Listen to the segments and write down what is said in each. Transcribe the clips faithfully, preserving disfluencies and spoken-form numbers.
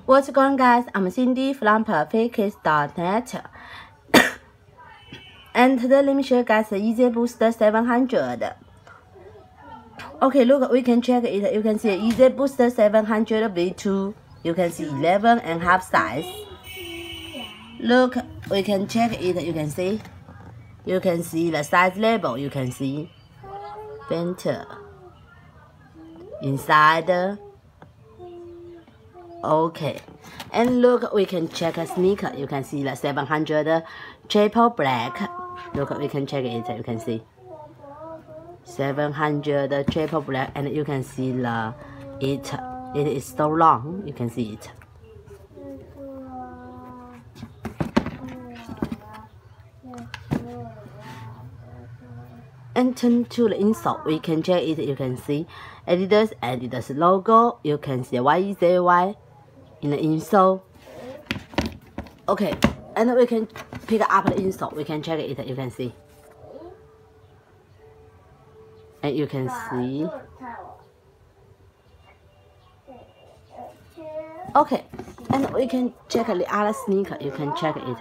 What's going on, guys? I'm Cindy from perfect kickss dot net. And today let me show you guys the Yeezy Boost seven hundred. Okay, look, we can check it. You can see Yeezy Boost seven hundred V two. You can see eleven and a half size. Look, we can check it. You can see. You can see the size label. You can see. Center. Inside. Okay, and look, we can check a sneaker. You can see the seven hundred triple black. Look, we can check it. You can see seven hundred triple black, and you can see the it. It is so long. You can see it. And turn to the insole. We can check it. You can see Adidas Adidas logo. You can see Y E Z Y in the insole. Okay, and we can pick up the insole. We can check it. You can see, and you can see. Okay, and we can check the other sneaker. You can check it.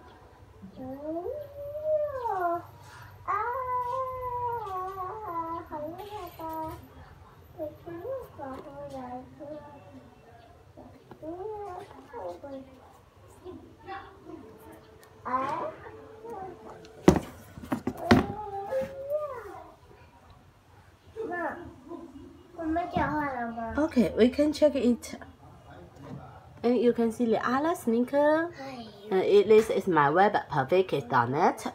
Okay, we can check it. And you can see the other sneaker. And it, this is my web at perfect kickss dot net.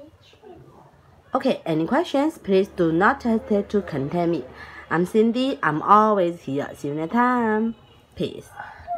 Okay, any questions? Please do not hesitate to contact me. I'm Cindy. I'm always here. See you next time. Peace.